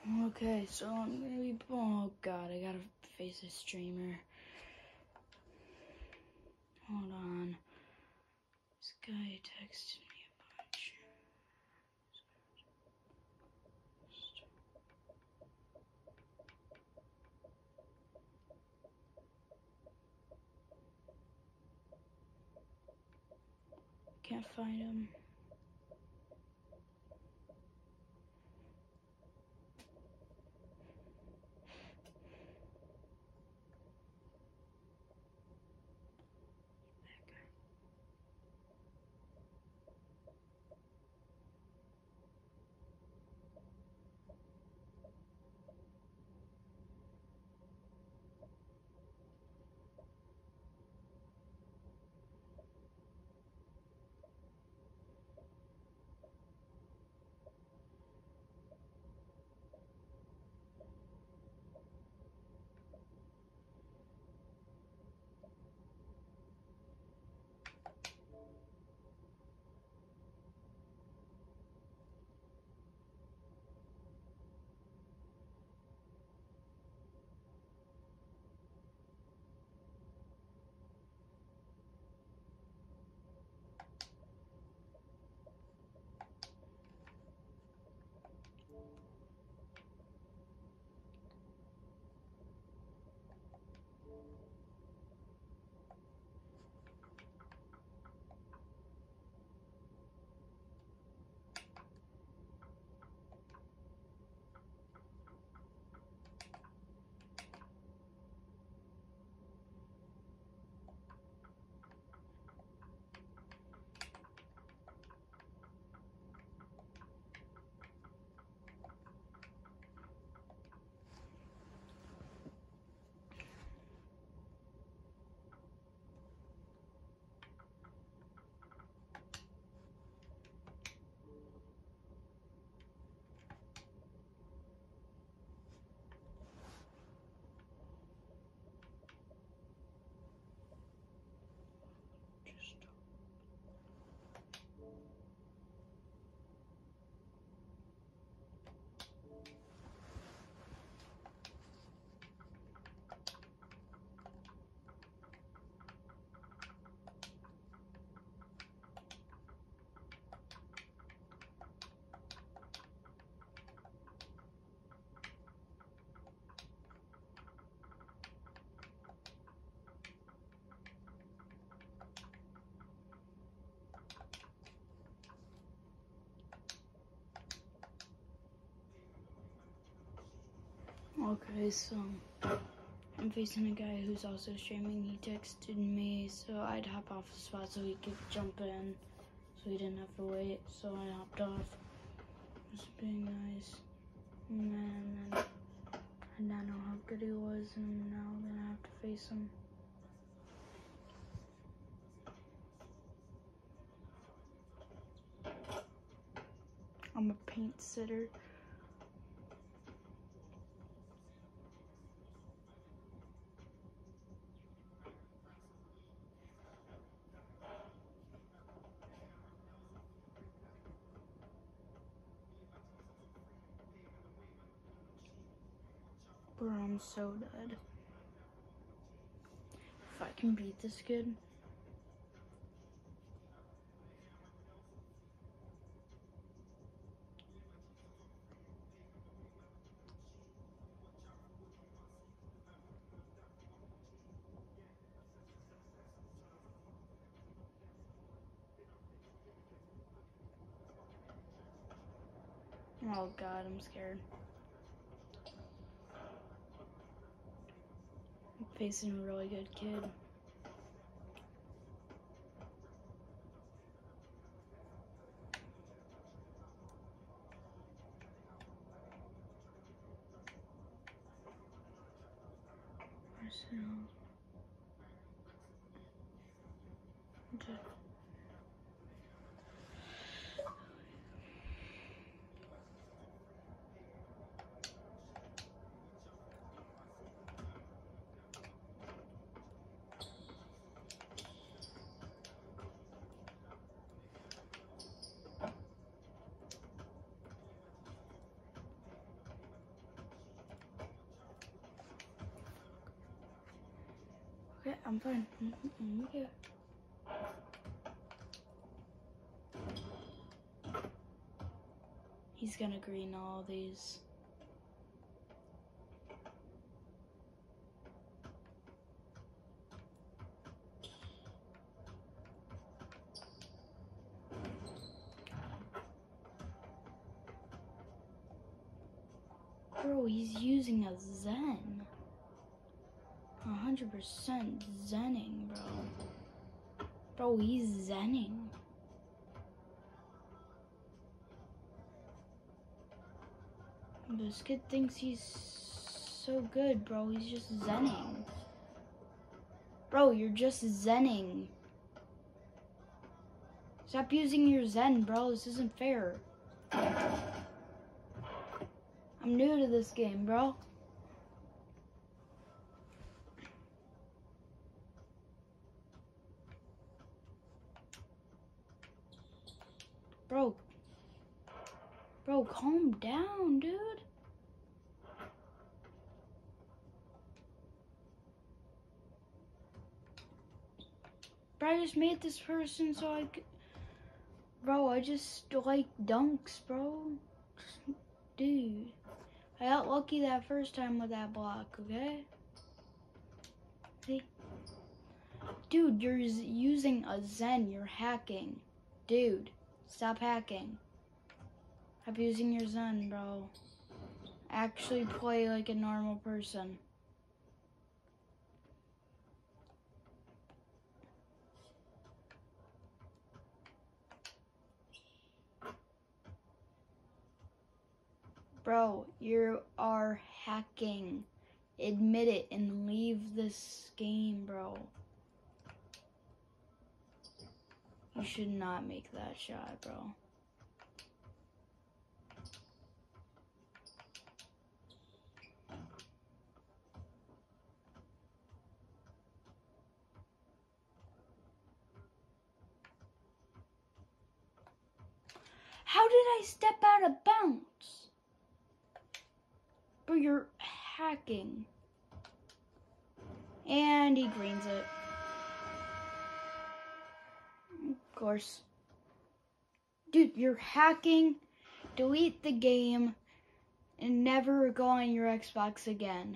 Okay, so I'm gonna be. Oh god, I gotta face a streamer. Hold on. This guy texted me a bunch. Can't find him. Okay, so I'm facing a guy who's also streaming. He texted me so I'd hop off the spot so he could jump in, so he didn't have to wait. So I hopped off. Just being nice. And then I did not know how good he was, and now I'm gonna have to face him. I'm a paint sitter. Bro, I'm so dead. If I can beat this kid. Oh god, I'm scared. I'm facing a really good kid. I'm fine. I'm okay. He's gonna green all these. Bro, he's using a Zen. 100% Zenning, bro. Bro, he's Zenning. This kid thinks he's so good, bro. He's just Zenning. Bro, you're just Zenning. Stop using your Zen, bro. This isn't fair. I'm new to this game, bro. Bro, calm down, dude. Bro, I just made this person so I could... Bro, I just like dunks, bro. Dude. I got lucky that first time with that block, okay? See? Dude, you're using a Zen. You're hacking. Dude, stop hacking. Stop using your Zen, bro. Actually play like a normal person. Bro, you are hacking. Admit it and leave this game, bro. You should not make that shot, bro. How did I step out of bounds? Bro, you're hacking. And he greens it. Of course. Dude, you're hacking. Delete the game and never go on your Xbox again.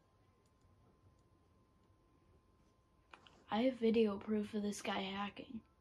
I have video proof of this guy hacking.